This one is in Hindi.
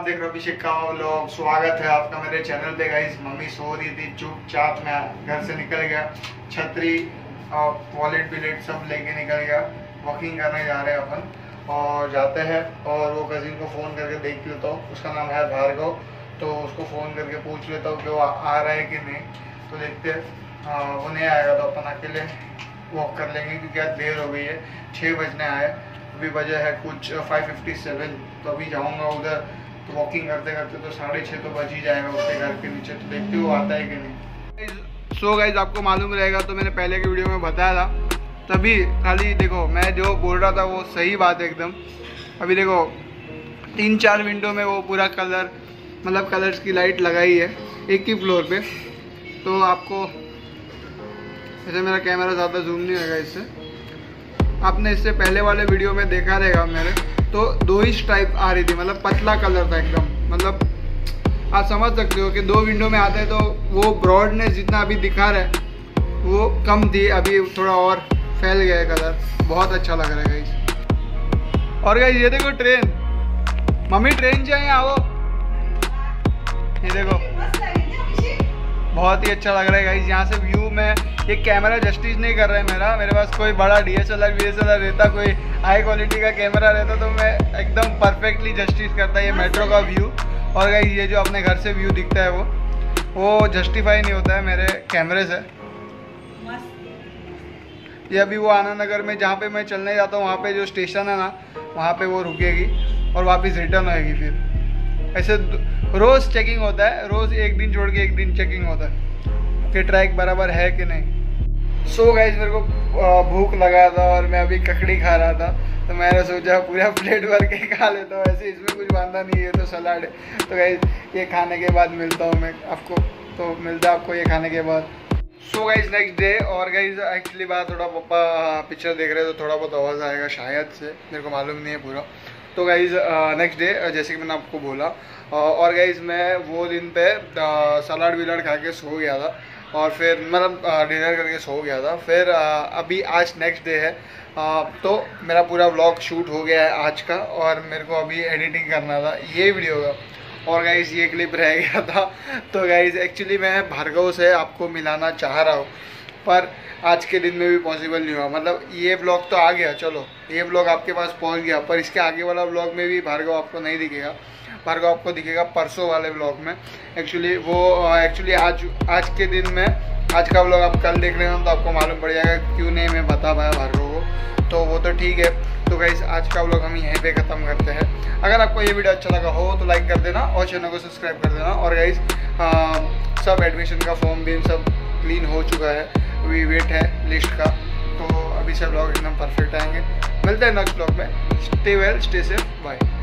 देख रहे हो अभिषेक का व्लॉग। स्वागत है आपका मेरे चैनल पे गाइस। मम्मी सो रही थी चुपचाप, मैं घर से निकल गया, छतरी और वॉलेट बिलेट सब लेके निकल गया। वॉकिंग करने जा रहे हैं अपन और जाते हैं। और वो कजिन को फ़ोन करके देख लेता हूँ, उसका नाम है भार्गव, तो उसको फ़ोन करके पूछ लेता हूँ कि वो आ रहा है कि नहीं। तो देखते हैं, वो नहीं आएगा तो अपन अकेले वॉक कर लेंगे क्योंकि आज देर हो गई है, 6 बजने आए। अभी बजे है कुछ 5:57, तो अभी जाऊंगा उधर। तो वॉकिंग करते करते तो 6:30 तो बज ही जाएगा उसके घर के नीचे। तो देखते हो आता है कि नहीं। सो गाइस, आपको मालूम रहेगा तो मैंने पहले की वीडियो में बताया था, तभी खाली देखो मैं जो बोल रहा था वो सही बात है एकदम। अभी देखो 3-4 विंडो में वो पूरा कलर मतलब कलर्स की लाइट लगाई है एक ही फ्लोर पे। तो आपको ऐसे मेरा कैमरा ज़्यादा जूम नहीं होगा इससे, आपने इससे पहले वाले वीडियो में देखा रहेगा मेरे, तो 2 ही स्ट्राइप आ रही थी, मतलब पतला कलर था एकदम। मतलब आप समझ सकते हो कि 2 विंडो में आते हैं तो वो ब्रॉडनेस जितना अभी दिखा रहा है वो कम थी, अभी थोड़ा और फैल गया है कलर। बहुत अच्छा लग रहा है गाइस। और गाइस ये देखो ट्रेन, मम्मी ट्रेन चाहिए आओ, ये देखो बहुत ही अच्छा लग रहा है गाइस। यहाँ से व्यू में ये कैमरा जस्टिस नहीं कर रहा है मेरे पास कोई बड़ा DSLR रहता, कोई हाई क्वालिटी का कैमरा रहता तो मैं एकदम परफेक्टली जस्टिस करता ये मेट्रो का व्यू। और गाइस ये जो अपने घर से व्यू दिखता है वो जस्टिफाई नहीं होता है मेरे कैमरे से। ये अभी वो आनंद नगर में जहाँ पे मैं चलने जाता हूँ वहाँ पे जो स्टेशन है ना, वहाँ पे वो रुकेगी और वापस रिटर्न होएगी। फिर ऐसे रोज़ चेकिंग होता है, रोज़ एक दिन छोड़ के एक दिन चेकिंग होता है कि ट्रैक बराबर है कि नहीं। सो गाइस मेरे को भूख लगा था और मैं अभी ककड़ी खा रहा था, तो मैंने सोचा पूरा प्लेट भर के खा लेता हूँ। ऐसे इसमें कुछ बांधा नहीं है, तो सलाड है। तो गाइस ये खाने के बाद मिलता हूँ मैं आपको, तो मिलता है आपको ये खाने के बाद। So guys next day. और गाइस एक्चुअली बात थोड़ा पापा पिक्चर देख रहे हैं तो थोड़ा बहुत आवाज़ आएगा शायद से, मेरे को मालूम नहीं है पूरा। तो गाइस नेक्स्ट डे जैसे कि मैंने आपको बोला, और गाइस मैं वो दिन पे सलाड विलाड खा के सो गया था और फिर मतलब डिनर करके सो गया था। फिर अभी आज नेक्स्ट डे है, तो मेरा पूरा व्लॉग शूट हो गया है आज का और मेरे को अभी एडिटिंग करना था ये वीडियो का। और गाइस ये क्लिप रह गया था। तो गाइस एक्चुअली मैं भार्गव से आपको मिलाना चाह रहा हूँ, पर आज के दिन में भी पॉसिबल नहीं हुआ। मतलब ये व्लॉग तो आ गया, चलो ये व्लॉग आपके पास पहुँच गया, पर इसके आगे वाला व्लॉग में भी भार्गव आपको नहीं दिखेगा। भार्गव आपको दिखेगा परसों वाले व्लॉग में। एक्चुअली आज के दिन में आज का व्लॉग आप कल देख रहे हो तो आपको मालूम पड़ जाएगा क्यों नहीं मैं बता पाया भार्गव को, तो वो तो ठीक है। तो गाइस आज का व्लॉग हम यहीं पे ख़त्म करते हैं। अगर आपको ये वीडियो अच्छा लगा हो तो लाइक कर देना और चैनल को सब्सक्राइब कर देना। और गाइस सब एडमिशन का फॉर्म भी सब क्लीन हो चुका है, अभी वेट है लिस्ट का। तो अभी से व्लॉग एकदम परफेक्ट आएंगे। मिलते हैं नेक्स्ट व्लॉग में। Stay well, stay safe, bye.